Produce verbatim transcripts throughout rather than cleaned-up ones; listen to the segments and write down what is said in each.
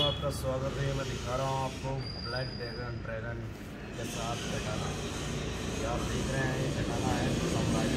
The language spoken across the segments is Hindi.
आपका स्वागत है। मैं दिखा रहा हूँ आपको ब्लैक ड्रैगन ड्रैगन के साथ कटाना। ये आप देख रहे हैं, ये कटाना है सम्राट।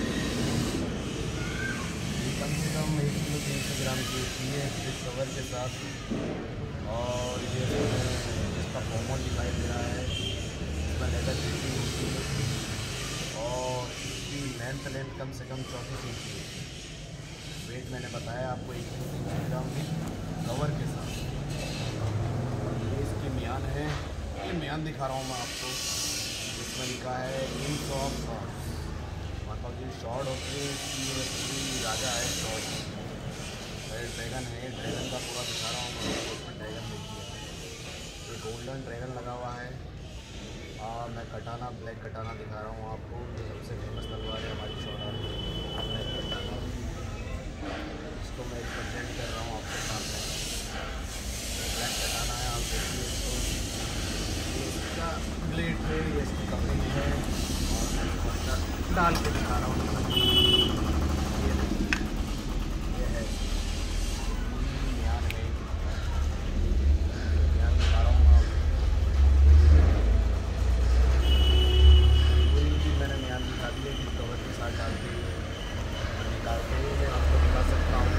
ये कम से कम एक किलो तीन सौ ग्राम की होती है फिर कवर के साथ। और ये इसका फॉर्मल दिखाई दे रहा है, इसमें लेदर फिटिंग होती है और इसकी लेंथ लेंथ कम से कम चौंतीस इंच की। वेट मैंने बताया आपको एक किलो तीन सौ ग्राम की कवर के साथ। ये इसकी म्यान है, ये म्यान दिखा रहा हूँ मैं आपको। इसमें लिखा है किंग्स ऑफ शॉर्ट्स, मतलब जो शॉर्ट होती है इसकी ये पूरी राजा है शॉर्ट। ड्रैगन है, ड्रैगन का पूरा दिखा रहा हूँ मैं आपको। इसमें ड्रैगन देखिए, ये गोल्डन ड्रैगन लगा हुआ है। और मैं कटाना ब्लैक कटाना दिखा रहा हूँ आपको, जो सबसे फेमस तलवार है हमारी शॉर्ट ब्लैक कटाना। इसको मैं प्रेजेंट कर रहा हूँ आपके सामने। ब्लैक कटाना है, आप देखिए इसको। ये इसका ब्लेड है, ये इसकी कवरिंग है और मैं इसको अंदर डाल के दिखा रहा हूँ। ये ये है म्यान है, म्यान दिखा रहा हूँ आपको। कोई भी मैंने म्यान दिखा दिया कि कवर के साथ डाल के निकालते हुए मैं आपको दिखा सकता हूँ।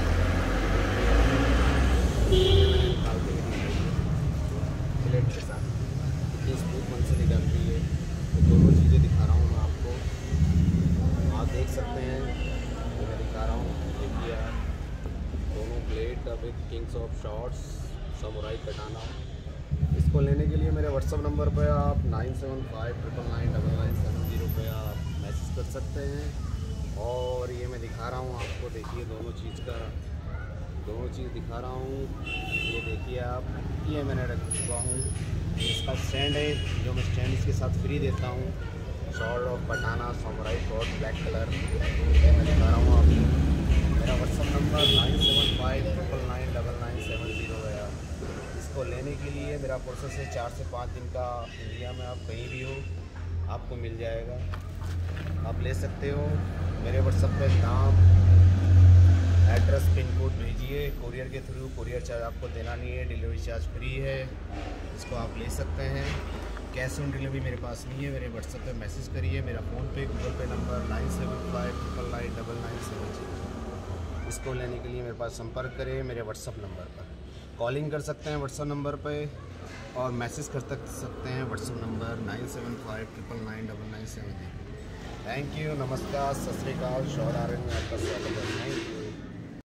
निकालते हुए प्लेट के साथ कितनी स्मूथ मन से निकलती है, तो दोनों चीज़ें दिखा रहा हूँ मैं आपको। आप देख सकते हैं, तो मैं दिखा रहा हूँ। देखिए आप दोनों प्लेट अब एक किंग्स ऑफ शॉर्ट्स समुराई कटाना। इसको लेने के लिए मेरे व्हाट्सअप नंबर पर आप nine seven five triple nine double nine seven zero पर आप मैसेज कर सकते हैं। और ये मैं दिखा रहा हूँ आपको, देखिए दोनों चीज़ का दोनों चीज़ दिखा रहा हूँ। ये देखिए आप, ये मैंने रख चुका हूँ। इसका स्टैंड है, जो मैं स्टैंड इसके साथ फ्री देता हूँ। Short of katana samurai short black colour, ये मैं दिखा रहा हूँ आपको। मेरा WhatsApp number nine seven five triple nine double nine seven zero है। इसको लेने के लिए मेरा प्रोसेस है चार से पाँच दिन का। इंडिया में आप कहीं भी हो आपको मिल जाएगा, आप ले सकते हो। मेरे व्हाट्सएप पे नाम, एड्रेस, पिन कोड भेजिए कोरियर के थ्रू। कोरियर चार्ज आपको देना नहीं है, डिलीवरी चार्ज फ्री है। इसको आप ले सकते हैं। कैश ऑन डिलीवरी मेरे पास नहीं है। मेरे व्हाट्सएप पे मैसेज करिए। मेरा फ़ोन पे Google Pay number nine seven five triple nine double nine seven zero. इसको लेने के लिए मेरे पास संपर्क करें मेरे व्हाट्सएप नंबर पर। कॉलिंग कर सकते हैं व्हाट्सएप नंबर पर और मैसेज कर सकते हैं WhatsApp number nine seven five triple nine double nine seven zero. Thank you, नमस्कार, सत श्री अकाल। शॉर्ट आ रहे हैं, आपका स्वागत है। Thank you.